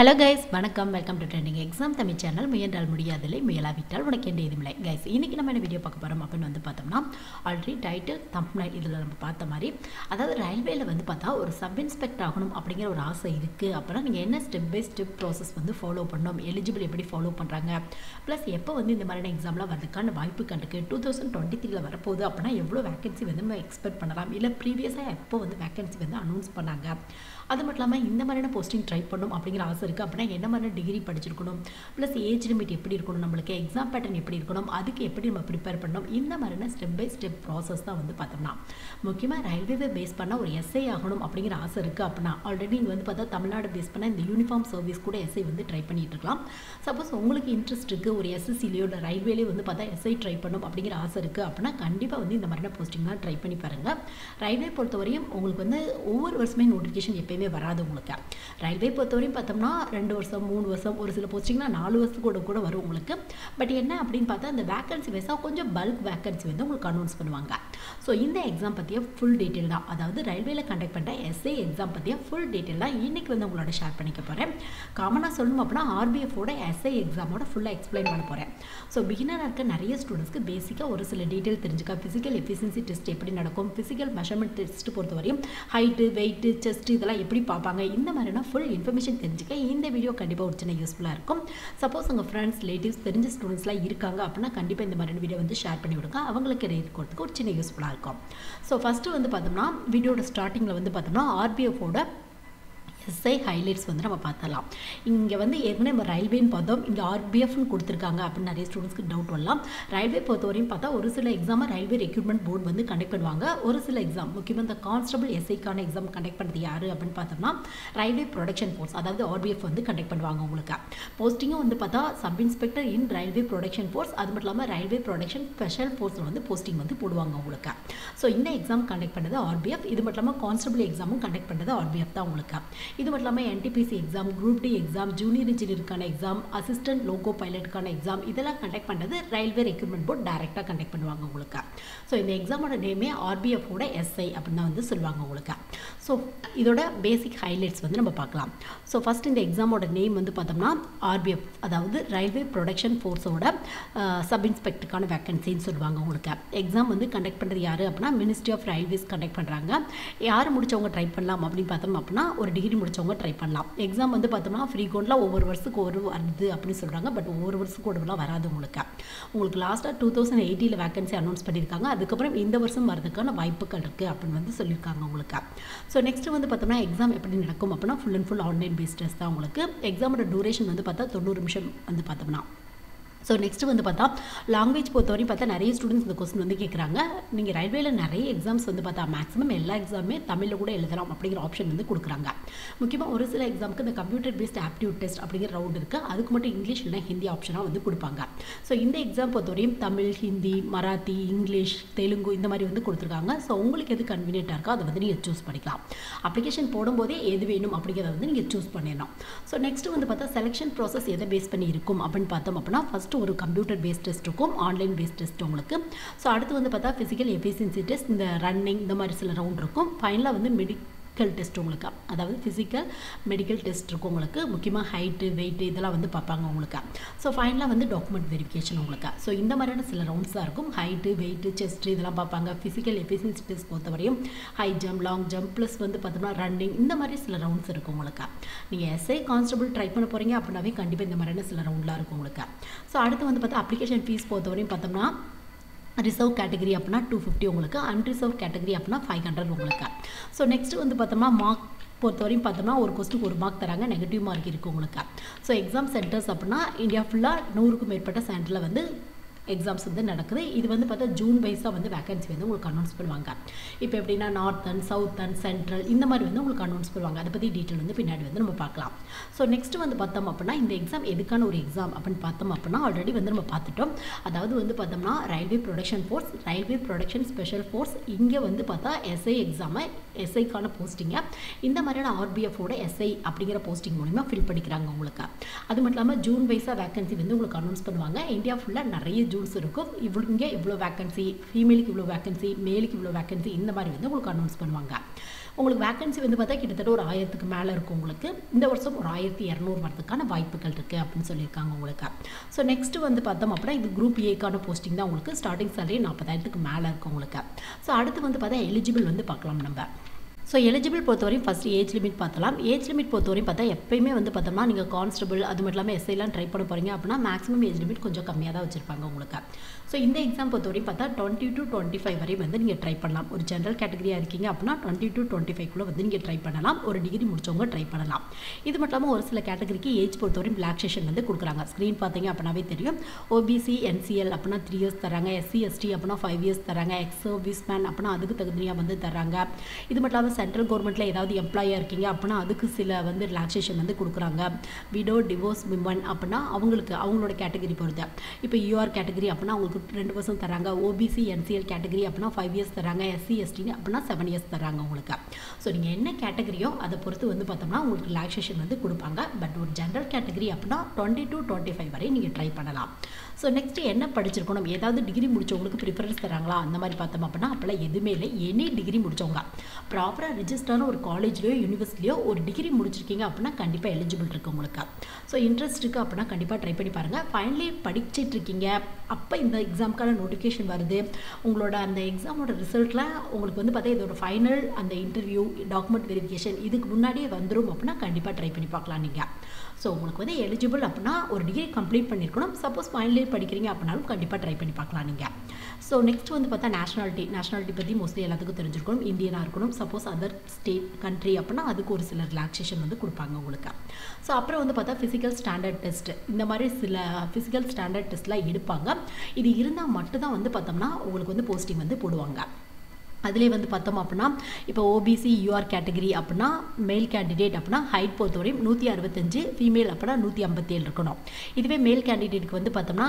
Hello guys, வணக்கம். Welcome to trending exam Tamil channel. முயன்றால் முடியாதில்லை, முயலாவிட்டால் உனக்கு எந்த இதுமில்லை. கைஸ், இன்றைக்கி நம்ம என்ன வீடியோ பார்க்க போகிறோம் அப்படின்னு பார்த்தோம்னா, ஆல்ரெடி டைட்டில் தம்ப்நெயில் இதில் நம்ம பார்த்த மாதிரி, அதாவது ரயில்வேல பார்த்தா ஒரு சப் இன்ஸ்பெக்டர் ஆகணும் அப்படிங்கிற ஒரு ஆசை இருக்குது. அப்புறம் நீங்கள் என்ன step by step process follow பண்ணணும், எலிஜிபிள் எப்படி ஃபாலோ பண்ணுறாங்க, ப்ளஸ் எப்போ இந்த மாதிரியான எக்ஸாம்லாம் வரதுக்கான வாய்ப்பு கண்டுக்கு 2023 வரப்போகுது அப்படின்னா எவ்வளோ வேகன்சி நம்ம எக்ஸ்பெக்ட் பண்ணலாம், இல்லை ப்ரீவியஸாக எப்போ வேகன்சி அனௌன்ஸ் பண்ணாங்க, அது மட்டும் இல்லாமல் இந்த மாதிரியான போஸ்டிங் ட்ரை பண்ணணும் அப்படிங்கிற ஆசை இருக்குது அப்படின்னா என்ன மாதிரியான டிகிரி படிச்சிருக்கணும், ப்ளஸ் ஏஜ் லிமிட் எப்படி இருக்கணும், நம்மளுக்கு எக்ஸாம் பேட்டர்ன் எப்படி இருக்கணும், அதுக்கு எப்படி நம்ம ப்ரிப்பேர் பண்ணணும், இந்த மாதிரியான ஸ்டெப் பை ஸ்டெப் ப்ராசஸ் தான் பார்த்தோம்னா முக்கியமாக ரயில்வேவை பேஸ் பண்ண ஒரு எஸ்ஐ ஆகணும் அப்படிங்கிற ஆசை இருக்குது அப்படின்னா ஆல்ரெடி நீங்கள் பார்த்தா தமிழ்நாடு பேஸ் பண்ண இந்த யூனிஃபார்ம் சர்வீஸ் கூட எஸ்ஐ ட்ரை பண்ணிட்டு இருக்கலாம். சப்போஸ் உங்களுக்கு இன்ட்ரெஸ்ட் இருக்குது, ஒரு எஸ்எஸ்சிலையோ இல்லை ரயில்வேலேயே பார்த்தா எஸ்ஐ ட்ரை பண்ணணும் அப்படிங்கிற ஆசை இருக்குது அப்படின்னா கண்டிப்பாக இந்த மாதிரியான போஸ்டிங்லாம் ட்ரை பண்ணி பாருங்கள். ரயில்வே பொறுத்தவரையும் உங்களுக்கு ஒவ்வொரு வருஷமே நோட்டிஃபிகேஷன் எப்பயுமே வராது. உங்களுக்கு ரயில்வே பொறுத்தவரையும் பார்த்தோம்னா 2 வருஷம் 3 வருஷம் ஒரு சில போஸ்டிங்னா 4 வருஷத்துக்கு கூட வரும் உங்களுக்கு. பட் என்ன அப்படின்னு பார்த்தா அந்த வேகன்சி வைஸாக கொஞ்சம் பல்க் வேகன்சி உங்களுக்கு அனௌன்ஸ் பண்ணுவாங்க. ஸோ இந்த எக்ஸாம் பற்றிய ஃபுல் டீட்டெயில் தான், அதாவது ரயில்வேல கண்டக்ட் பண்ணுற எஸ்ஐ எக்ஸாம் பற்றிய ஃபுல் டீட்டெயில் தான் இன்றைக்கி உங்களோட ஷேர் பண்ணிக்க போகிறேன். காமனாக சொல்லணும் அப்படின்னா ஆர்பிஎஃபோட எஸ்ஐ எக்ஸாமோட ஃபுல்லாக எக்ஸ்பிளைன் பண்ண போகிறேன். ஸோ பிகினராக இருக்க நிறைய ஸ்டூடெண்ட்ஸ்க்கு பேசிக்காக ஒரு சில டீட்டெயில் தெரிஞ்சுக்க, ஃபிசிக்கல் எஃபிஷியன்சி டெஸ்ட் எப்படி நடக்கும், ஃபிசிக்கல் மெஷர்மெண்ட் டெஸ்ட் பொறுத்தவரையும் ஹைட்டு வெயிட்டு செஸ்ட் இதெல்லாம் எப்படி பார்ப்பாங்க, இந்த மாதிரினா ஃபுல் இன்ஃபர்மேஷன் தெரிஞ்சுக்க இந்த வீடியோ கண்டிப்பாக ஒரு சின்ன யூஸ்ஃபுல்லாக இருக்கும். சப்போஸ் உங்கள் ஃப்ரெண்ட்ஸ் ரிலேட்டிவ்ஸ் தெரிஞ்ச ஸ்டூடெண்ட்ஸ்லாம் இருக்காங்க அப்படின்னா கண்டிப்பாக இந்த மாதிரியான வீடியோ ஷேர் பண்ணி விடுங்க, அவங்களுக்கு இருக்கிறதுக்கு ஒரு சின்ன யூஸ்ஃபுல்லாக இருக்கும். ஸோ ஃபஸ்ட்டு பார்த்தோம்னா வீடியோட ஸ்டார்டிங்கில் பார்த்தோம்னா ஆர்பிஎஃபோட எஸ்ஐ ஹைலைட்ஸ் நம்ம பார்த்தலாம். இங்கே ஏற்கனவே நம்ம ரயில்வேன்னு பார்த்தோம், இங்கே ஆர்பிஎஃப்னு கொடுத்துருக்காங்க அப்படின்னு நிறைய ஸ்டூடெண்ட்ஸ்க்கு டவுட் வரலாம். ரயில்வே பொறுத்தவரையும் பார்த்தா ஒரு சில எக்ஸாமை ரயில்வே ரெக்ரூட்மெண்ட் போர்டு கண்டக்ட் பண்ணுவாங்க. ஒரு சில எக்ஸாம் முக்கியமாக இந்த கான்ஸ்டபிள் எஸ்ஐக்கான எக்ஸாம் கண்டக்ட் பண்ணுறது யார் அப்படின்னு பார்த்தோம்னா ரயில்வே ப்ரொடக்ஷன் ஃபோர்ஸ், அதாவது ஆர்பிஎஃப் கண்டக்ட் பண்ணுவாங்க. உங்களுக்கு போஸ்டிங்கும் பார்த்தா sub inspector in railway protection force, அது மட்டும் இல்லாமல் ரயில்வே ப்ரொடக்ஷன் ஸ்பெஷல் ஃபோர்ஸில் போஸ்டிங் போடுவாங்க உங்களுக்கு. ஸோ இந்த எக்ஸாம் கண்டக்ட் பண்ணுறது ஆர்பிஎஃப், இது மட்டும் இல்லாமல் கான்ஸ்டபிள் எக்ஸாமும் கண்டக்ட் பண்ணுறது ஆர்பிஎஃப் தான் உங்களுக்கு. இது மட்டும் இல்லாமல் NTPC exam, group D exam, junior இன்ஜினியருக்கான எக்ஸாம், அசிஸ்டன்ட் லோகோ பைலட்டுக்கான எக்ஸாம் இதெல்லாம் கண்டக்ட் பண்ணுறது ரயில்வே ரெக்ரூட்மெண்ட் போர்டு டைரெக்டாக கண்டக்ட் பண்ணுவாங்க உங்களுக்கு. ஸோ இந்த எக்ஸாமோட நேமே ஆர்பிஎஃபோட எஸ்ஐ அப்படின்னு தான் சொல்லுவாங்க உங்களுக்கு. ஸோ இதோட பேசிக் ஹைலைட்ஸ் நம்ம பார்க்கலாம். ஸோ ஃபஸ்ட் இந்த எக்ஸாமோட நேம் பார்த்தோம்னா ஆர்பிஎஃப், அதாவது ரயில்வே ப்ரொடக்ஷன் ஃபோர்ஸோட சப் இன்ஸ்பெக்டருக்கான வேக்கன்சின்னு சொல்லுவாங்க உங்களுக்கு. எக்ஸாம் கண்டக்ட் பண்ணுறது யார் அப்படின்னா மினிஸ்ட்ரி ஆஃப் ரயில்வேஸ் கண்டக்ட் பண்ணுறாங்க. யார் முடிச்சவங்க ட்ரை பண்ணலாம் அப்படின்னு பார்த்தோம் அப்படின்னா ஒரு டிகிரி முடிச்சவங்க ட்ரை பண்ணலாம். எக்ஸாம் பார்த்தோம்னா ஃப்ரீக்வெண்ட்லாம் ஒவ்வொரு வருஷத்துக்கு ஒரு வருது அப்படின்னு சொல்கிறாங்க. பட் ஒவ்வொரு வருஷத்துக்கு ஒருவெல்லாம் வராது உங்களுக்கு லாஸ்ட்டாக 2018 வேகன்சி அனௌன்ஸ் பண்ணியிருக்காங்க. அதுக்கப்புறம் இந்த வருஷம் வரதுக்கான வாய்ப்புகள் இருக்குது அப்படின்னு சொல்லியிருக்காங்க உங்களுக்கு. ஸோ நெக்ஸ்ட் பார்த்தோம்னா எக்ஸாம் எப்படி நடக்கும் அப்படின்னா full and full online based test தான் உங்களுக்கு. எக்ஸாமோட டூரேஷன் பார்த்தா 90 நிமிஷம் பார்த்தோம்னா. ஸோ நெக்ஸ்ட் பார்த்தா லாங்குவேஜ் பொறுத்தவரையும் பார்த்தா நிறைய ஸ்டூடெண்ட்ஸ் இந்த கொஸ்டின் கேட்குறாங்க. நீங்கள் ரயில்வேல நிறைய எக்ஸாம்ஸ் பார்த்தா மேக்ஸிமம் எல்லா எக்ஸாமே தமிழில் கூட எழுதலாம் அப்படிங்கிற ஆப்ஷன் கொடுக்குறாங்க. முக்கியமாக ஒரு சில எக்ஸாமுக்கு இந்த கம்ப்யூட்டர் பேஸ்ட் ஆப்டியூட் டெஸ்ட் அப்படிங்கிற ரவுண்ட் இருக்குது, அதுக்கு மட்டும் இங்கிலீஷ் இல்லைனா ஹிந்தி ஆப்ஷனாக கொடுப்பாங்க. ஸோ இந்த எக்ஸாம் பொறுத்தவரையும் தமிழ், ஹிந்தி, மராத்தி, இங்கிலீஷ், தெலுங்கு இந்த மாதிரி கொடுத்துருக்காங்க. ஸோ உங்களுக்கு எது கன்வீனியன்ட்டாக இருக்கோ அதை நீங்கள் சூஸ் பண்ணிக்கலாம். அப்ளிகேஷன் போடும்போதே எது வேணும் அப்படிங்கிறத நீங்கள் சூஸ் பண்ணிடணும். ஸோ நெக்ஸ்ட் பார்த்தா செலெக்ஷன் ப்ராசஸ் எதை பேஸ் பண்ணி இருக்கும் அப்படின்னு பார்த்தோம் அப்படின்னா ஃபஸ்ட் ஒரு கம்ப்யூட்டர் பேஸ்ட் டெஸ்ட் இருக்கும், ஆன்லைன் பேஸ்ட் டெஸ்ட் உங்களுக்கு. ஸோ அடுத்து பார்த்தா ஃபிசிக்கல் எஃபிஷியன்சி டெஸ்ட், இந்த ரன்னிங் இந்த மாதிரி சில ரவுண்ட் இருக்கும். ஃபைனலாக மெடிக்கல் டெஸ்ட் உங்களுக்கு, அதாவது ஃபிசிக்கல் மெடிக்கல் டெஸ்ட் இருக்கும் உங்களுக்கு. முக்கியமாக ஹைட்டு வெயிட்டு இதெல்லாம் பார்ப்பாங்க உங்களுக்கு. ஸோ ஃபைனலாக டாக்குமெண்ட் வெரிஃபிகேஷன் உங்களுக்கு. ஸோ இந்த மாதிரியான சில ரவுண்ட்ஸ் தான் இருக்கும். ஹைட்டு வெயிட்டு செஸ்ட் இதெல்லாம் பார்ப்பாங்க. ஃபிசிக்கல் எஃபிஷியன்சி டெஸ்ட் பொறுத்தவரையும் high jump long jump plus பார்த்தோம்னா ரன்னிங் இந்த மாதிரி சில ரவுண்ட்ஸ் இருக்கும் உங்களுக்கு. நீங்கள் எஸ்ஐ கான்ஸ்டபிள் ட்ரை பண்ண போகிறீங்க அப்படின்னாவே கண்டிப்பாக இந்த மாதிரியான சில ரவுண்ட்லாம் இருக்கும் உங்களுக்கு. ஸோ அடுத்து பார்த்தா அப்ளிகேஷன் ஃபீஸ் பொறுத்தவரையும் பார்த்தோம்னா ரிசர்வ் கேட்டகரி அப்படின்னா 250 உங்களுக்கு, அன்ரிசர்வ் கேட்டகரி அப்படின்னா 500 உங்களுக்கு. ஸோ நெக்ஸ்ட் பார்த்தோம்னா மார்க் பொறுத்தவரையும் பார்த்தோம்னா ஒரு கொஸ்டினுக்கு ஒரு மார்க் தராங்க, நெகட்டிவ் மார்க் இருக்குது உங்களுக்கு. ஸோ எக்ஸாம் சென்டர்ஸ் அப்படின்னா இந்தியா ஃபுல்லாக 100க்கும் மேற்பட்ட சென்டரில் எக்ஸாம்ஸ் நடக்குது. இது பார்த்தா ஜூன் வைஸாக வேகன்சி உங்களுக்கு அனௌன்ஸ் பண்ணுவாங்க. இப்போ எப்படின்னா நார்த்தன், சவுத்தன், சென்ட்ரல் இந்த மாதிரி உங்களுக்கு அனௌன்ஸ் பண்ணுவாங்க. அதை பற்றி டீட்டெயில் பின்னாடி நம்ம பார்க்கலாம். ஸோ நெக்ஸ்ட் பார்த்தோம் அப்படின்னா இந்த எக்ஸாம் எதுக்கான ஒரு எக்ஸாம் அப்படின்னு பார்த்தோம் அப்படின்னா ஆல்ரெடி நம்ம பார்த்துட்டோம். அதாவது பார்த்தோம்னா railway protection force, railway protection special force, இங்கே பார்த்தா எஸ்ஐ எக்ஸாமை எஸ்ஐக்கான போஸ்டிங்கை இந்த மாதிரியான ஆர்பிஎஃபோட எஸ்ஐ அப்படிங்கிற போஸ்டிங் மூலிமா ஃபில் பண்ணிக்கிறாங்க உங்களுக்கு. அது மட்டும் இல்லாமல் ஜூன் வைஸாக வேகன்சி உங்களுக்கு அனௌன்ஸ் பண்ணுவாங்க. இந்தியா ஃபுல்லாக நிறைய ஜூன்ஸ் இருக்கும். இங்கே இவ்வளோ வேகன்சி, ஃபீமேலுக்கு இவ்வளோ வேகன்சி, மேலுக்கு இவ்வளோ வேகன்சி இந்த மாதிரி உங்களுக்கு அனௌன்ஸ் பண்ணுவாங்க. உங்களுக்கு வேக்கன்சி வந்து பார்த்தா கிட்டத்தட்ட ஒரு 1000க்கு மேலே இருக்கும் உங்களுக்கு. இந்த வருஷம் ஒரு 1200 வரதுக்கான வாய்ப்புகள் இருக்குது அப்படின்னு சொல்லியிருக்காங்க உங்களுக்கு. ஸோ நெக்ஸ்ட்டு வந்து பார்த்தோம் அப்படின்னா இது குரூப் ஏக்கான போஸ்டிங் தான் உங்களுக்கு. ஸ்டார்டிங் சேலரி 40,000க்கு மேலே இருக்கும் உங்களுக்கு. ஸோ அடுத்து வந்து பார்த்தா எலிஜிபிள் வந்து பார்க்கலாம் நம்ம. ஸோ எலிஜிபிள் பொறுத்தவரையும் ஃபஸ்ட்டு ஏஜ் லிமிட் பார்த்தலாம். ஏஜ் லிமிட் பொறுத்தவரையும் பார்த்தா எப்பயுமே வந்து பார்த்தோம்னா நீங்கள் கான்ஸ்டபிள் அது மட்டும் இல்லாமல் எஸ்ஐலாம் ட்ரை பண்ண போகிறீங்க அப்படின்னா மேக்ஸிமம் ஏஜ் லிமிட் கொஞ்சம் கம்மியாக தான் வச்சுருப்பாங்க உங்களுக்கு. ஸோ இந்த எக்ஸாம் பொறுத்தவரையும் பார்த்தா 20 to 25 வரை வந்து நீங்கள் ட்ரை பண்ணலாம். ஒரு ஜென்ரல் கேட்டகரியாக இருக்கீங்க அப்படின்னா 20 to 25 வந்து நீங்கள் ட்ரை பண்ணலாம். ஒரு டிகிரி முடிச்சவங்க ட்ரை பண்ணலாம். இது மட்டும் இல்லாமல் ஒரு சில கேட்டகரிக்கு ஏஜ் பொறுத்தவரையும் ரிலாக்ஸேஷன் வந்து கொடுக்குறாங்க. ஸ்க்ரீன் பார்த்தீங்க அப்படின்னாவே தெரியும். ஓபிசி என்சிஎல் அப்படின்னா 3 years தராங்க. எஸ்சி எஸ்டி அப்படின்னா 5 years தராங்க. எக்ஸ் சர்வீஸ் மேன் அப்படின்னா அதுக்கு தகுதியாக வந்து தராங்க. இது மட்டும் இல்லாமல் சென்ட்ரல் கவர்மெண்ட்டில் ஏதாவது எம்ப்ளாயாக இருக்கீங்க அப்படின்னா அதுக்கு சில வந்து ரிலாக்ஸேஷன் வந்து கொடுக்குறாங்க. விடோ டிவோர்ஸ் விமன் அப்படின்னா அவங்களுக்கு அவங்களோட கேட்டகரி பொறுத்து. இப்போ யூஆர் கேட்டகரி அப்படின்னா அவங்களுக்கு 2% தராங்க. ஓபிசி என்சிஎல் கேட்டகரி அப்படின்னா 5 years தராங்க. எஸ்சி எஸ்டின்னு அப்படின்னா 7 years தராங்க உங்களுக்கு. ஸோ நீங்கள் என்ன கேட்டகரியோ அதை பொறுத்து வந்து பார்த்தோம்னா உங்களுக்கு ரிலாக்ஸேஷன் வந்து கொடுப்பாங்க. பட் ஒரு ஜென்ரல் கேட்டகரி அப்படின்னா 20 to 25 வரை நீங்கள் ட்ரை பண்ணலாம். ஸோ நெக்ஸ்ட்டு என்ன படிச்சிருக்கணும், ஏதாவது டிகிரி முடிச்சவங்களுக்கு ப்ரிஃபரன்ஸ் தராங்களா அந்த மாதிரி பார்த்தோம் அப்படின்னா அப்போல்லாம் எதுவுமே இல்லை. எனி டிகிரி முடிச்சவங்க ப்ராப்பராக ரிஜிஸ்டரான ஒரு காலேஜ்லையோ யூனிவர்சிட்டியோ ஒரு டிகிரி முடிச்சிருக்கீங்க அப்படின்னா கண்டிப்பாக எலிஜிபிள் இருக்குது உங்களுக்கு. ஸோ இன்ட்ரெஸ்ட் இருக்குது அப்படின்னா கண்டிப்பாக ட்ரை பண்ணி பாருங்கள். ஃபைனலி படிச்சுட்டு இருக்கீங்க அப்போ இந்த எக்ஸாமுக்கான நோட்டிஃபிகேஷன் வருது. உங்களோட அந்த எக்ஸாமோட ரிசல்ட்டில் உங்களுக்கு வந்து பார்த்தா இதோட ஃபைனல் அந்த இன்டர்வியூ டாக்குமெண்ட் வெரிஃபிகேஷன் இதுக்கு முன்னாடியே வந்துடும் அப்படின்னா கண்டிப்பாக ட்ரை பண்ணி பார்க்கலாம் நீங்கள். ஸோ உங்களுக்கு வந்து எலிஜிபிள் அப்படின்னா ஒரு டிகிரி கம்ப்ளீட் பண்ணியிருக்கணும். சப்போஸ் ஃபைனல் இயர் படிக்கிறீங்க அப்படின்னாலும் கண்டிப்பாக ட்ரை பண்ணி பார்க்கலாம் நீங்கள். ஸோ நெக்ஸ்ட் வந்து பார்த்தா நேஷனாலிட்டி பற்றி மோஸ்ட்லி எல்லாத்துக்கும் தெரிஞ்சிருக்கணும். இந்தியனாக இருக்கணும். சப்போஸ் அதர் ஸ்டேட் கண்ட்ரி அப்படின்னா அதுக்கு ஒரு சில ரிலாக்ஸேஷன் வந்து கொடுப்பாங்க உங்களுக்கு. ஸோ அப்புறம் வந்து பார்த்தா ஃபிசிக்கல் ஸ்டாண்டர்ட் டெஸ்ட் இந்த மாதிரி சில ஃபிசிக்கல் ஸ்டாண்டர்ட் டெஸ்ட்லாம் எடுப்பாங்க. இது இருந்தால் மட்டும்தான் வந்து பார்த்தோம்னா உங்களுக்கு வந்து போஸ்டிங் வந்து போடுவாங்க. அதிலே வந்து பார்த்தோம் அப்படின்னா இப்போ ஓபிசி யூஆர் கேட்டகரி அப்படின்னா மேல் கேண்டிடேட் அப்படின்னா ஹைட் பொறுத்தவரையும் 165, ஃபீமேல் அப்படின்னா 157 இருக்கணும். இதுவே மேல் கேண்டிடேட்டுக்கு வந்து பார்த்தோம்னா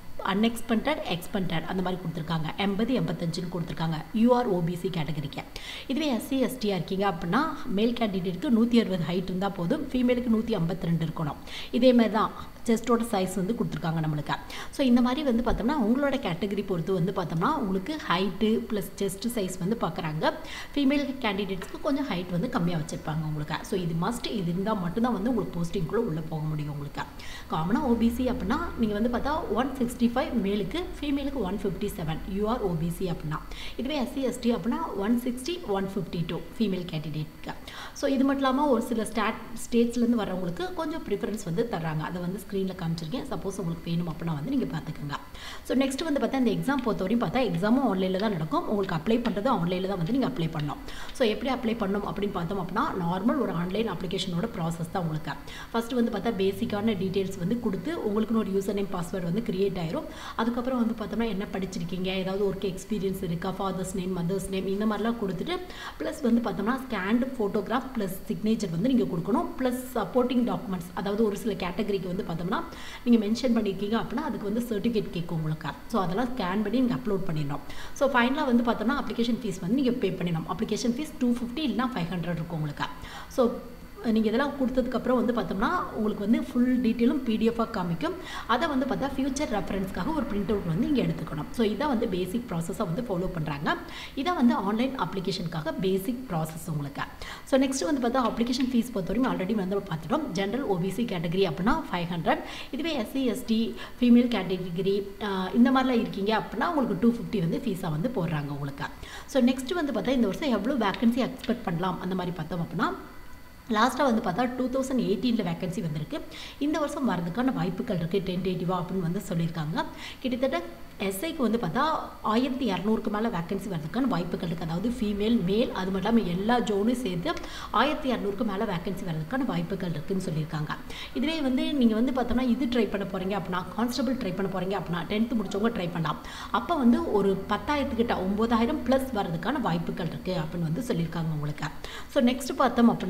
எக்ஸ்பெண்டட் அந்த மாதிரி கொடுத்துருக்காங்க. 80, 85 கொடுத்துருக்காங்க யூஆர் ஓபிசி கேட்டகரிக்கு. இதுவே எஸ்சி எஸ்டியாக இருக்கீங்க அப்படின்னா மேல் கேண்டிடேட்டுக்கு 160 ஹைட் இருந்தால் போதும். ஃபீமேலுக்கு 152 இருக்கணும். இதேமாதிரி தான் செஸ்ட்டோட சைஸ் வந்து கொடுத்துருக்காங்க நம்மளுக்கு. ஸோ இந்த மாதிரி வந்து பார்த்தோம்னா உங்களோட கேட்டகரி பொறுத்து வந்து பார்த்தோம்னா உங்களுக்கு ஹைட்டு ப்ளஸ் செஸ்ட் சைஸ் வந்து பார்க்குறாங்க. ஃபீமேல் கேண்டிடேட்ஸ்க்கு கொஞ்சம் ஹைட் வந்து கம்மியாக வச்சுருப்பாங்க உங்களுக்கு. ஸோ இது மஸ்ட் இது இருந்தால் மட்டும்தான் வந்து உங்களுக்கு போஸ்டிங்குள்ளே உள்ளே போக முடியும் உங்களுக்கு. காமனாக ஓபிசி அப்படின்னா நீங்கள் வந்து பார்த்தா 165 மேலுக்கு, ஃபீமேலுக்கு 157 யூஆர் ஓபிசி அப்படின்னா. இதுவே எஸ்சி எஸ்டி அப்படின்னா 160, 152 ஃபீமேல் கேண்டிடேட்க்கு. ஸோ இது மட்டும் இல்லாமல் ஒரு சில ஸ்டேட்ஸ்லேருந்து வரவங்களுக்கு கொஞ்சம் ப்ரிஃபரன்ஸ் வந்து தர்றாங்க. அதை வந்து ஸ்க்ரீனில் காமிச்சிருக்கேன். சப்போஸ் உங்களுக்கு வேணும் அப்படின்னா வந்து நீங்கள் பார்த்துக்கோங்க. ஸோ நெக்ஸ்ட் வந்து பார்த்தா இந்த எக்ஸாம் பொறுத்தவரையும் பார்த்தா எக்ஸாமும் ஆன்லைனில் தான் நடக்கும். உங்களுக்கு அப்ளை பண்ணுறது ஆன்லைனில் தான் வந்து நீங்கள் அப்ளை பண்ணணும். ஸோ எப்படி அப்ளை பண்ணணும் அப்படின்னு பார்த்தோம் அப்படின்னா நார்மல் ஒரு ஆன்லைன் அப்ளிகேஷனோட ப்ராசஸ் தான் உங்களுக்கு. ஃபஸ்ட்டு வந்து பார்த்தா பேசிக்கான டீட்டெயில்ஸ் வந்து கொடுத்து உங்களுக்குன்னு ஒரு யூசர் நேம் பாஸ்வேர்டு வந்து கிரியேட் ஆயிரும். அதுக்கப்புறம் வந்து பார்த்தோம்னா என்ன படிச்சிருக்கீங்க, ஏதாவது ஒர்க் எக்ஸ்பீரியன்ஸ் இருக்கா, ஃபாதர்ஸ் நேம் மதர்ஸ் நேம் இந்த மாதிரிலாம் கொடுத்துட்டு ப்ளஸ் வந்து பார்த்தோம்னா ஸ்கேன்டு ஃபோட்டோகிராஃப் ப்ளஸ் சிக்னேச்சர் வந்து நீங்கள் கொடுக்கணும். ப்ளஸ் சப்போர்ட்டிங் டாக்குமெண்ட்ஸ் அதாவது ஒரு சில கேட்டகரிக்கு வந்து பார்த்தோம்னா நீங்கள் மென்ஷன் பண்ணியிருக்கீங்க அப்படின்னா அதுக்கு வந்து சர்டிஃபிகேட் கேட்கும் உங்களுக்கு. ஸோ அதெல்லாம் ஸ்கேன் பண்ணி நீங்கள் அப்லோட் பண்ணிடணும். ஸோ ஃபைனலாக வந்து பார்த்தோம்னா அப்ளிகேஷன் ஃபீஸ் வந்து நீங்கள் பே பண்ணிடணும். அப்ளிகேஷன் ஃபீஸ் 250 இல்லைனா 500 இருக்கும் உங்களுக்கு. ஸோ நீங்கள் இதெல்லாம் கொடுத்ததுக்கப்புறம் வந்து பார்த்தோம்னா உங்களுக்கு வந்து ஃபுல் டீட்டெயிலும் பிடிஎஃபாக காமிக்கும். அதை வந்து பார்த்தா ஃபியூச்சர் ரெஃபரன்ஸ்க்காக ஒரு பிரிண்ட் அவுட் வந்து இங்கே எடுத்துக்கணும். ஸோ இதை வந்து பேசிக் ப்ராசஸாக வந்து ஃபாலோ பண்ணுறாங்க. இதை வந்து ஆன்லைன் அப்ளிகேஷனுக்காக பேசிக் ப்ராசஸ் உங்களுக்கு. ஸோ நெக்ஸ்ட் வந்து பார்த்தா அப்ளிகேஷன் ஃபீஸ் பொறுத்தவரைக்கும் ஆல்ரெடி வந்து பார்த்துட்டோம். ஜென்ரல் ஓபிசி கேட்டகரி அப்படின்னா 500. இதுவே எஸ்சி எஸ்டி ஃபீமேல் கேட்டகரி இந்த மாதிரிலாம் இருக்கீங்க அப்படின்னா உங்களுக்கு 250 வந்து ஃபீஸாக வந்து போடுறாங்க உங்களுக்கு. ஸோ நெக்ஸ்ட் வந்து பார்த்தா இந்த வருஷம் எவ்வளோ வேக்கன்சி எக்ஸ்பெக்ட் பண்ணலாம் அந்த மாதிரி பார்த்தோம் அப்படின்னா லாஸ்ட்டாக வந்து பார்த்தா 2018 வேக்கன்சி வந்திருக்கு. இந்த வருஷம் வரதுக்கான வாய்ப்புகள் இருக்குது டென்டேட்டிவாக அப்படின்னு வந்து சொல்லியிருக்காங்க. கிட்டத்தட்ட எஸ்ஐக்கு வந்து பார்த்தா 1200க்கு மேலே வேக்கன்சி வரதுக்கான வாய்ப்புகள் இருக்குது. அதாவது ஃபீமேல் மேல் அது மட்டும் இல்லாமல் எல்லா ஜோனும் சேர்த்து 1200க்கு மேலே வேக்கன்சி வரதுக்கான வாய்ப்புகள் இருக்குதுன்னு சொல்லியிருக்காங்க. இதுவே வந்து நீங்கள் வந்து பார்த்தோம்னா இது ட்ரை பண்ண போகிறீங்க அப்படின்னா கான்ஸ்டபிள் ட்ரை பண்ண போகிறீங்க அப்படின்னா 10th முடிச்சவங்க ட்ரை பண்ணலாம். அப்போ வந்து ஒரு 10,000 கிட்ட 9,000 ப்ளஸ் வரதுக்கான வாய்ப்புகள் இருக்குது அப்படின்னு வந்து சொல்லியிருக்காங்க உங்களுக்கு. ஸோ நெக்ஸ்ட் பார்த்தோம் அப்படின்னா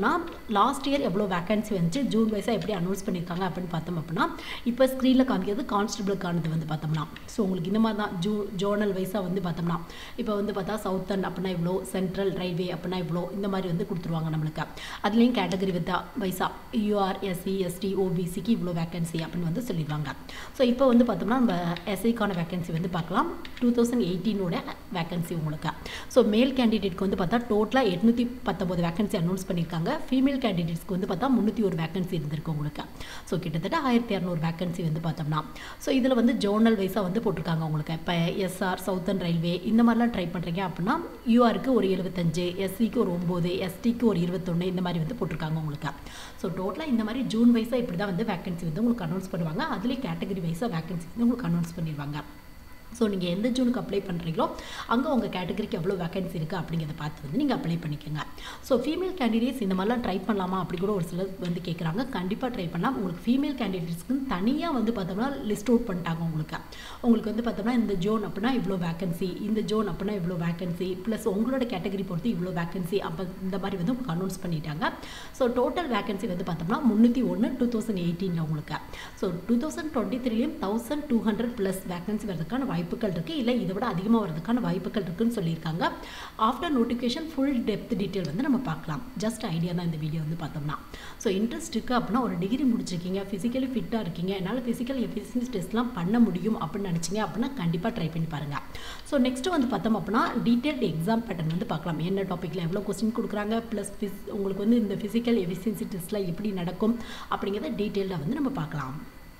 லாஸ்ட் இயர் எவ்வளோ வேகன்சி வந்துச்சு ஜூன் வைஸாக எப்படி அனௌன்ஸ் பண்ணியிருக்காங்க அப்படின்னு பார்த்தோம் அப்படின்னா இப்போ ஸ்க்ரீனில் காமிக்கிறது கான்ஸ்டபிளுக்கானது வந்து பார்த்தோம்னா ஸோ உங்களுக்கு இந்த மாதிரி தான் ஜோனல் வைஸாக வந்து பார்த்தோம்னா இப்போ வந்து பார்த்தா சவுத்தர்ன் அப்படின்னா இவ்வளோ, சென்ட்ரல் ரயில்வே அப்படின்னா இவ்வளோ, இந்த மாதிரி வந்து கொடுத்துருவாங்க நம்மளுக்கு. அதுலேயும் கேட்டகரி வைஸாக யூஆர், எஸ்சி, எஸ்டி, ஓபிசிக்கு இவ்வளோ வேகன்சி அப்படின்னு வந்து சொல்லிடுவாங்க. ஸோ இப்போ வந்து பார்த்தோம்னா நம்ம எஸ்ஐக்கான வேகன்சி வந்து பார்க்கலாம். 2018 வேகன்சி உங்களுக்கு. ஸோ மேல் கேண்டிடேட்க்கு வந்து பார்த்தா டோட்டலாக 819 வேகன்சி அனௌன்ஸ் பண்ணியிருக்காங்க. ஃபீமேல் கேண்டிடேட்ஸ்க்கு வந்து பார்த்தா 301 வேகன்சி இருந்திருக்கு உங்களுக்கு. ஸோ கிட்டத்தட்ட 1200 வேகன்சி வந்து பார்த்தோம்னா ஸோ இதில் வந்து ஜோனல் வைஸாக வந்து போட்டிருக்காங்க உங்களுக்கு. இப்போ எஸ்ஆர், சவுத்தர்ன் ரயில்வே இந்த மாதிரிலாம் ட்ரை பண்ணுறீங்க அப்படின்னா யூஆருக்கு ஒரு 75, எஸ்சிக்கு ஒரு 9, எஸ்டிக்கு ஒரு 21 இந்த மாதிரி வந்து போட்டிருக்காங்க உங்களுக்கு. ஸோ டோட்டலாக இந்த மாதிரி ஜூன் வைஸாக இப்படி தான் வந்து வேகன்சி வந்து உங்களுக்கு அனௌன்ஸ் பண்ணுவாங்க. அதுலேயே கேட்டகரி வைஸாக வேகன்சி வந்து உங்களுக்கு அனௌன்ஸ் பண்ணிடுவாங்க. ஸோ நீங்கள் எந்த ஜூனுக்கு அப்ளை பண்ணுறீங்களோ அங்கே உங்கள் கேட்டகரிக்கு எவ்வளோ வேகன்சி இருக்குது அப்படிங்கிறத பார்த்து வந்து நீங்கள் அப்ளை பண்ணிக்கோங்க. ஸோ ஃபீமேல் கேண்டிடேட்ஸ் இந்த மாதிரிலாம் ட்ரை பண்ணலாமா அப்படி கூட ஒரு சிலர் வந்து கேட்குறாங்க. கண்டிப்பாக ட்ரை பண்ணலாம். உங்களுக்கு ஃபீமேல் கேண்டிடேட்ஸ்க்குன்னு தனியாக வந்து பார்த்தோம்னா லிஸ்ட் அவுட் பண்ணிட்டாங்க உங்களுக்கு வந்து பார்த்தோம்னா இந்த ஜோன் அப்படின்னா இவ்வளோ வேகன்சி, இந்த ஜோன் அப்படின்னா இவ்வளோ வேகன்சி, ப்ளஸ் உங்களோட கேட்டகரி பொறுத்து இவ்வளோ வேகன்சி அப்போ இந்த மாதிரி வந்து உங்களுக்கு அனௌன்ஸ் பண்ணிட்டாங்க. ஸோ டோட்டல் வேகன்சி வந்து பார்த்தோம்னா 301 2018 உங்களுக்கு. ஸோ 2023லேயும் 1200 ப்ளஸ் வேகன்சி வரதுக்கான வாய்ப்புகள் இருக்குது, இல்லை இதை விட அதிகமாக வரதுக்கான வாய்ப்புகள் இருக்குன்னு சொல்லியிருக்காங்க. After notification full depth detail வந்து நம்ம பார்க்கலாம். ஜஸ்ட் ஐடியா தான் இந்த வீடியோ வந்து பார்த்தோம்னா. ஸோ இன்ட்ரெஸ்ட் இருக்குது அப்படின்னா ஒரு டிகிரி முடிச்சிருக்கீங்க, ஃபிசிக்கலி ஃபிட்டாக இருக்கீங்க, என்னால் ஃபிசிக்கல் எஃபிஷியன்சி டெஸ்ட்லாம் பண்ண முடியும் அப்படின்னு நினச்சிங்க அப்படின்னா கண்டிப்பாக ட்ரை பண்ணி பாருங்கள். ஸோ நெக்ஸ்ட்டு வந்து பார்த்தோம் அப்படின்னா டீட்டெயில்டு எக்ஸாம் பேட்டர்ன் வந்து பார்க்கலாம். என்ன டாப்பிக்கில் எவ்வளோ கொஸ்டின் கொடுக்குறாங்க, ப்ளஸ் உங்களுக்கு வந்து இந்த ஃபிசிக்கல் எஃபிஷியன்சி டெஸ்ட்டில் எப்படி நடக்கும் அப்படிங்கிறத டீட்டெயிலாக வந்து நம்ம பார்க்கலாம்.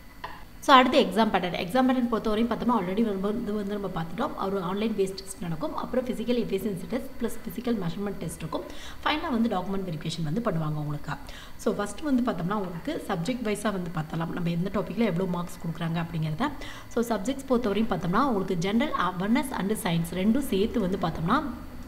ஸோ அடுத்து எக்ஸாம் பேட்டர்ன் பொறுத்தவரையும் பார்த்தோம்னா ஆல்ரெடி வந்து நம்ம பார்த்துட்டோம். ஒரு ஆன்லைன் பேஸ்ட் டெஸ்ட் நடக்கும், அப்புறம் physical efficiency test plus physical measurement test இருக்கும். ஃபைனலாக வந்து டாக்குமெண்ட் வெரிஃபிகேஷன் வந்து பண்ணுவாங்க உங்களுக்கு. ஸோ ஃபஸ்ட்டு வந்து பார்த்தோம்னா உங்களுக்கு சப்ஜெக்ட் வைஸாக வந்து பார்த்தலாம் நம்ம எந்த டாப்பிக்கில் எவ்வளோ மார்க்ஸ் கொடுக்குறாங்க அப்படிங்கிறத. ஸோ சப்ஜெக்ட்ஸ் பொறுத்தவரையும் பார்த்தோம்னா உங்களுக்கு ஜென்ரல் அவேர்னஸ் அண்ட் சயின்ஸ் ரெண்டும் சேர்த்து வந்து பார்த்தோம்னா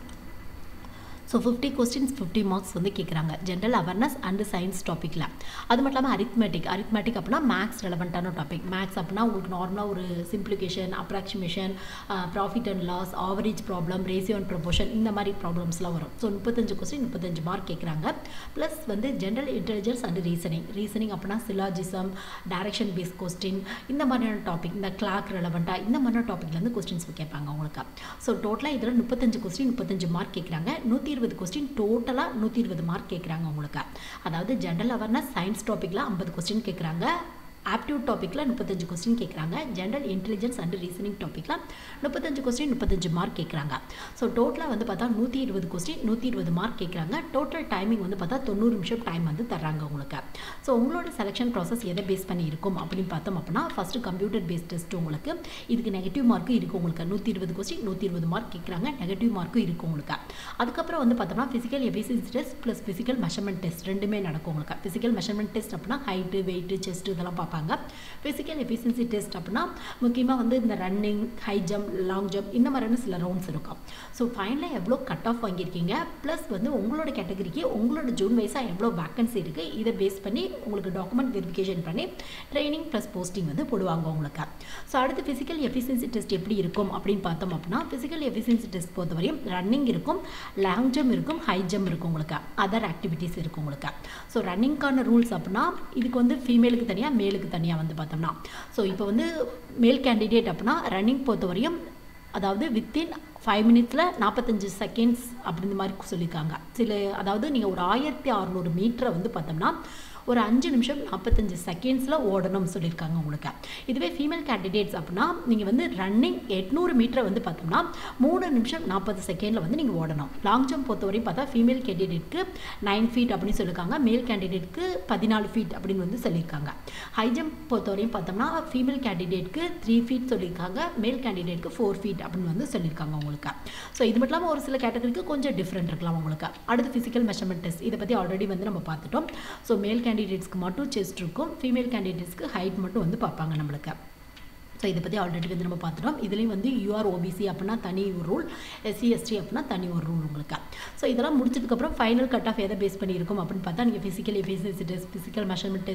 ஸோ 50 கொஸ்டின்ஸ் 50 மார்க்ஸ் வந்து கேட்குறாங்க ஜென்ரல் அவேர்னஸ் அண்ட் சயின்ஸ் டாப்பிக்கில். அது மட்டும் இல்லாமல் அரித்மெட்டிக் அப்படின்னா மேக்ஸ் ரெலவெண்ட்டான டாபிக். மேக்ஸ் அப்படின்னா உங்களுக்கு நார்மலாக ஒரு simplification, approximation, profit and loss, average problem, ratio and proportion இந்த மாதிரி ப்ராப்ளம்ஸ்லாம் வரும். ஸோ 35 கொஸ்டின் 35 மார்க் கேட்குறாங்க. ப்ளஸ் வந்து ஜென்ரல் இன்டெலிஜென்ஸ் அண்ட் ரீசனிங் அப்படின்னா சிலாஜிசம், டைரக்ஷன் பேஸ்ட் கொஸ்டின் இந்த மாதிரியான டாபிக், இந்த கிளாக் ரெலவெண்ட்டாக இந்த மாதிரியான டாப்பிக்லேருந்து கொஸ்டின்ஸ் கேட்பாங்க உங்களுக்கு. ஸோ டோட்டலாக இதில் 35 கொஸ்டின் 35 மார்க் கேட்குறாங்க. 120 கொஸ்டின் டோட்டலாக 120 மார்க் கேட்குறாங்க உங்களுக்கு. அதாவது ஜென்ரல் அவேர்னஸ் சயின்ஸ் டாப்பிக்கில் 50 கொஸ்டின் கேட்குறாங்க, ஆப்டியூட் டாப்பிக்கில் 35 கொஸ்டின் கேட்குறாங்க, ஜென்ரல் இன்டெலிஜென்ஸ் அண்ட் ரீசனிங் டாப்பிக்கில் 35 கொஸ்டின் 35 மார்க் கேட்குறாங்க. ஸோ டோட்டலாக வந்து பார்த்தா 120 கொஸ்டின் 120 மார்க் கேட்குறாங்க. டோட்டல் டைமிங் வந்து பார்த்தா 90 நிமிஷம் டைம் வந்து தர்றாங்க உங்களுக்கு. ஸோ உங்களோட செலெக்ஷன் ப்ராசஸ் எதை பேஸ் பண்ணி இருக்கும் அப்படின்னு பார்த்தோம் அப்படின்னா ஃபஸ்ட்டு கம்ப்யூட்டர் பேஸ்ட் டெஸ்ட் உங்களுக்கு. இதுக்கு நெகட்டிவ் மார்க்கும் இருக்குது உங்களுக்கு. 120 கொஸ்டின் 120 மார்க் கேட்குறாங்க, நெகட்டிவ் மார்க்கும் இருக்குது உங்களுக்கு. அதுக்கப்புறம் வந்து பார்த்தோம்னா physical efficiency test plus physical measurement test ரெண்டுமே நடக்கும் உங்களுக்கு. ஃபிசிக்கல் மெஷர்மெண்ட் டெஸ்ட் அப்படின்னா ஹைட்டு, வெயிட்டு, செஸ்ட் இதெல்லாம் பார்ப்பாங்க. ஃபிசிக்கல் எஃபிஷியன்சி டெஸ்ட் அப்படின்னா முக்கியமாக வந்து இந்த running, high jump, long jump இந்த மாதிரியான சில ரவுண்ட்ஸ் இருக்கும். ஸோ ஃபைனலாக எவ்வளோ கட் ஆஃப் வாங்கியிருக்கீங்க, ப்ளஸ் வந்து உங்களோட கேட்டகரிக்கு உங்களோட ஜூன் வைஸாக எவ்வளோ வேக்கன்சி இருக்குது இதை பேஸ் பண்ணி உங்களுக்கு டாக்குமெண்ட் வெரிஃபிகேஷன் பண்ணி ட்ரைனிங் ப்ளஸ் போஸ்டிங் வந்து போடுவாங்க உங்களுக்கு. ஸோ அடுத்து ஃபிசிக்கல் எஃபிஷியன்சி டெஸ்ட் எப்படி இருக்கும் அப்படின்னு பார்த்தோம் அப்படின்னா ஃபிசிக்கல் எஃபிஷியன்சி டெஸ்ட் பொறுத்தவரையும் ரன்னிங் இருக்கும், லாங் ஜம்ப் இருக்கும், ஹை ஜம்ப் இருக்கும் உங்களுக்கு, அதர் ஆக்டிவிட்டீஸ் இருக்கும் உங்களுக்கு. ஸோ ரன்னிங்கான ரூல்ஸ் அப்படின்னா இதுக்கு வந்து ஃபீமேலுக்கு தனியாக மேலுக்கு தனியாக வந்து பார்த்தோம்னா ஸோ இப்போ வந்து மேல் கேண்டிடேட் அப்படின்னா ரன்னிங் பொறுத்தவரையும் அதாவது வித்தின் 5 மினிட்ஸில் 45 செகண்ட்ஸ் அப்படின்ற மாதிரி சொல்லியிருக்காங்க. அதாவது நீங்கள் ஒரு 1600 மீட்டரை வந்து பார்த்தோம்னா ஒரு 5 நிமிஷம் 45 செகண்ட்ஸில் ஓடணும்னு சொல்லியிருக்காங்க உங்களுக்கு. இதுவே ஃபீமேல் கேண்டிடேட்ஸ் அப்படின்னா நீங்கள் வந்து ரன்னிங் 800 மீட்டரை வந்து பார்த்தோம்னா 3 நிமிஷம் 40 செகண்டில் வந்து நீங்கள் ஓடணும். லாங் ஜம்ப் பொறுத்தவரையும் பார்த்தா ஃபீமேல் கேண்டிடேட்க்கு 9 ஃபீட் அப்படின்னு சொல்லியிருக்காங்க, மேல் கேண்டிடேட்க்கு 14 ஃபீட் அப்படின்னு வந்து சொல்லியிருக்காங்க. ஹை ஜம்ப் பொறுத்தவரையும் பார்த்தோம்னா ஃபீமேல் கேண்டிடேட்க்கு 3 ஃபீட் சொல்லியிருக்காங்க, மேல் கேண்டிடேட்க்கு 4 ஃபீட் அப்படின்னு வந்து சொல்லியிருக்காங்க உங்களுக்கு. ஸோ இது மட்டும் இல்லாமல் ஒரு சில கேட்டகரிக்கு கொஞ்சம் டிஃப்ரெண்ட் இருக்கலாம் உங்களுக்கு. அடுத்து ஃபிசிக்கல் மெஷர்மெண்ட் டெஸ்ட் இதை பற்றி ஆல்ரெடி வந்து நம்ம பார்த்துட்டோம். ஸோ மேல் கேண்டிடேட்ஸ்க்கு மட்டும் செஸ்ட் இருக்கும், ஃபீமேல் கேண்டிடேட்ஸ்க்கு ஹைட் மட்டும் வந்து பார்ப்பாங்க நம்மளுக்கு. ஸோ இதை பற்றி ஆல்ரெடி வந்து நம்ம பார்த்துட்டோம். இதுலேயும் வந்து யூஆர் ஓபிசி அப்படின்னா தனி ஒரு ரூல், எஸ்சி எஸ்டி அப்படின்னா தனி ஒரு ரூல் உங்களுக்கு. ஸோ இதெல்லாம் முடிச்சதுக்கப்புறம் ஃபைனல் கட் ஆஃப் எதை பேஸ் பண்ணியிருக்கும் அப்படின்னு பார்த்தா நீங்கள் physical efficiency test, physical measurement test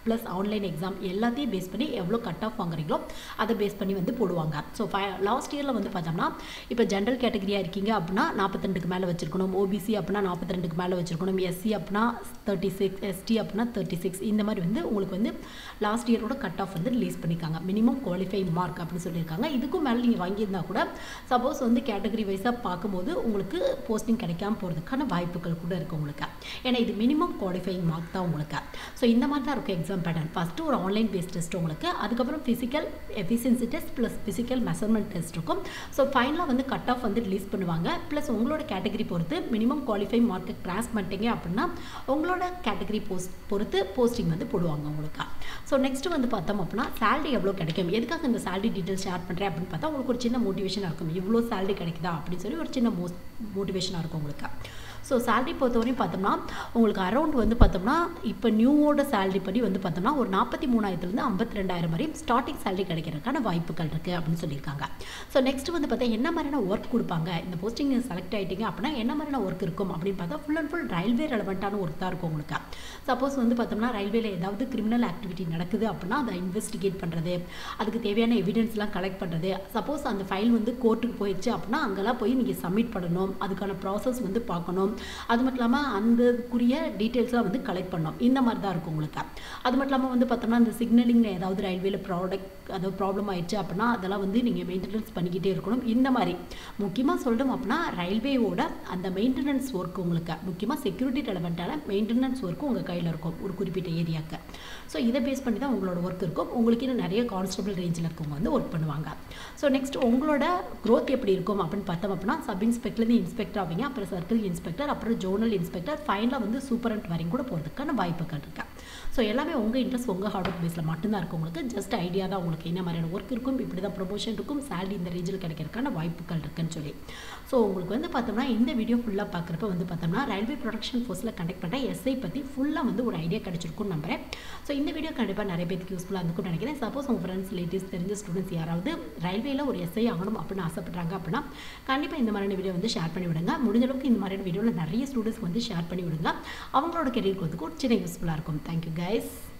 plus online exam எல்லாத்தையும் பேஸ் பண்ணி எவ்வளோ கட் ஆஃப் வாங்குறீங்களோ அதை பேஸ் பண்ணி வந்து போடுவாங்க. ஸோ லாஸ்ட் இயரில் வந்து பார்த்தோம்னா இப்போ ஜென்ரல் கேட்டகரியாக இருக்கீங்க அப்படின்னா 42க்கு மேலே வச்சிருக்கணும், ஓபிசி அப்படின்னா 42க்கு மேலே வச்சிருக்கணும், எஸ்சி அப்படின்னா 36, எஸ்டி அப்படின்னா 36, இந்த மாதிரி வந்து உங்களுக்கு வந்து லாஸ்ட் இயரோட கட் ஆஃப் வந்து ரிலீஸ் பண்ணியிருக்காங்க. மினிமம் குவாலிஃபை மார்க் அப்படின்னு சொல்லியிருக்காங்க. இதுக்கும் மேலே நீங்கள் வாங்கியிருந்தா கூட சப்போஸ் வந்து கேட்டகரி வைஸாக பார்க்கும்போது உங்களுக்கு போஸ்டிங் கிடைக்காம போகிறதுக்கான வாய்ப்புகள் கூட இருக்குது உங்களுக்கு. ஏன்னா இது மினிமம் குவாலிஃபைங் மார்க் தான் உங்களுக்கு. ஸோ இந்த மாதிரி தான் இருக்கும் எக்ஸாம் பேட்டர்ன். ஃபஸ்ட்டு ஒரு ஆன்லைன் பேஸ்ட் டெஸ்ட் உங்களுக்கு, அதுக்கப்புறம் physical efficiency test plus physical measurement test இருக்கும். ஸோ ஃபைனலாக வந்து கட் ஆஃப் வந்து ரிலீஸ் பண்ணுவாங்க. ப்ளஸ் உங்களோட கேட்டகரி பொறுத்து மினிமம் குவாலிஃபை மார்க்கை கிராஸ் பண்ணிட்டீங்க அப்படின்னா உங்களோட கேட்டகரி பொறுத்து போஸ்டிங் வந்து போடுவாங்க உங்களுக்கு. ஸோ நெக்ஸ்ட் வந்து பார்த்தோம் அப்படின்னா சேலரி எவ்வளோ கிடைக்கும், எதுக்காக இந்த சேலரி டீட்டெயில்ஸ் ஷேர் பண்ணுறேன் அப்படின்னு பார்த்தா உங்களுக்கு ஒரு சின்ன மோட்டிவேஷனாக இருக்கும். இவ்வளோ சேலரி கிடைக்குதா அப்படின்னு சொல்லி ஒரு சின்ன மோட்டிவேஷனாக இருக்கும் உங்களுக்கு. ஸோ சேலரி பொறுத்தவரையும் பார்த்தோம்னா உங்களுக்கு அரௌண்ட் வந்து பார்த்தோம்னா இப்போ நியூவோட சேலரி படி வந்து பார்த்தோம்னா ஒரு 43,000 52,000 வரை ஸ்டார்டிங் சேலரி கிடைக்கிறதுக்கான வாய்ப்புகள் இருக்குது அப்படின்னு சொல்லியிருக்காங்க. ஸோ நெக்ஸ்ட் வந்து பார்த்தா என்ன மாதிரியான ஒர்க் கொடுப்பாங்க, இந்த போஸ்டிங் செலக்ட் ஆகிட்டீங்க அப்படின்னா என்ன மாதிரியான ஒர்க் இருக்கும் அப்படின்னு பார்த்தா ஃபுல் அண்ட் ஃபுல் ரயில்வே ரெலவெண்ட்டான ஒர்க் தான் இருக்கும் உங்களுக்கு. சப்போஸ் வந்து பார்த்தோம்னா ரயில்வேல ஏதாவது கிரிமினல் ஆக்டிவிட்டி நடக்குது அப்படின்னா அதை இன்வெஸ்டிகேட் பண்ணுறது, அதுக்கு தேவையான எவிடன்ஸ்லாம் கலெக்ட் பண்ணுறது, சப்போஸ் அந்த ஃபைல் வந்து கோர்ட்டுக்கு போயிடுச்சு அப்படின்னா அங்கெல்லாம் போய் நீங்கள் சப்மிட் பண்ணணும், அதுக்கான ப்ராசஸ் வந்து பார்க்கணும், அது மட்டும் இல்லாமல் அந்தக்குரிய டீட்டெயில்ஸ்லாம் வந்து கலெக்ட் பண்ணோம். இந்த மாதிரி தான் இருக்கும் உங்களுக்கு. அது மட்டும் இல்லாமல் வந்து பார்த்தோம்னா அந்த சிக்னலிங்கில் ஏதாவது ரயில்வேல அதாவது ப்ராப்ளம் ஆயிடுச்சு அப்படின்னா அதெல்லாம் வந்து நீங்கள் மெயின்டெனன்ஸ் பண்ணிக்கிட்டே இருக்கணும். இந்த மாதிரி முக்கியமாக சொல்லணும் அப்படின்னா ரயில்வேவோட அந்த மெயின்டெனன்ஸ் ஒர்க் உங்களுக்கு முக்கியமாக செக்யூரிட்டி ரெலவெண்ட்டான மெயின்டெனன்ஸ் ஒர்க்கும் உங்கள் கையில் இருக்கும் ஒரு குறிப்பிட்ட ஏரியாவுக்கு. ஸோ இதை பேஸ் பண்ணி தான் உங்களோட ஒர்க் இருக்கும். உங்களுக்கு இன்னும் நிறைய கான்ஸ்டபிள் ரேஞ்சில் இருக்கவங்க வந்து ஒர்க் பண்ணுவாங்க. ஸோ நெக்ஸ்ட் உங்களோட க்ரோத் எப்படி இருக்கும் அப்படின்னு பார்த்தோம் அப்படின்னா சப் இன்ஸ்பெக்டர்லேருந்து இன்ஸ்பெக்டர் ஆவீங்க, அப்புறம் சர்க்கிள் இன்ஸ்பெக்டர், அப்புறம் ஜோனல் இன்ஸ்பெக்டர், ஃபைனலாக வந்து சூப்பரண்ட் வரையும் கூட போகிறதுக்கான வாய்ப்புகள் இருக்குது. ஸோ எல்லாமே உங்கள் இன்ட்ரெஸ்ட் உங்கள் ஹார்ட் ஒர்க் பேஸில் மட்டும்தான் இருக்கும் உங்களுக்கு. ஜஸ்ட் ஐடியா தான் உங்களுக்கு என்ன மாதிரியான ஒர்க் இருக்கும், இப்படி தான் ப்ரொமோஷன் இருக்கும், சேலரி இந்த ரேஞ்சில் கிடைக்கிறதுக்கான வாய்ப்புகள் இருக்குன்னு சொல்லி. ஸோ உங்களுக்கு வந்து பார்த்தோம்னா இந்த வீடியோ ஃபுல்லாக பார்க்குறப்ப வந்து பார்த்தோம்னா ரயில்வே ப்ரொடக்ஷன் ஃபோர்ஸில் கண்டக்ட் பண்ணுற எஸ்ஐ பற்றி ஃபுல்லாக வந்து ஒரு ஐடியா கிடைச்சிருக்கும்னு நம்புறேன். ஸோ இந்த வீடியோ கண்டிப்பாக நிறைய பேருக்கு யூஸ்ஃபுல்லாக இருந்துக்கும்னு நினைக்கிறேன். சப்போஸ் உங்கள் ஃப்ரெண்ட்ஸ் ரிலேட்டிவ்ஸ் தெரிஞ்ச ஸ்டூடெண்ட்ஸ் யாராவது ரயில்வேல ஒரு எஸ்ஐ ஆகணும் அப்படின்னு ஆசைப்படுறாங்க அப்படின்னா கண்டிப்பாக இந்த மாதிரியான வீடியோ வந்து ஷேர் பண்ணி விடுங்க. முடிஞ்ச அளவுக்கு இந்த மாதிரியான வீடியோவில் நிறைய ஸ்டூடெண்ட்ஸ் வந்து ஷேர் பண்ணி விடுங்க. அவங்களோட கெரியர் growth ஒரு சின்ன யூஸ்ஃபுல்லாக இருக்கும். Thank you guys.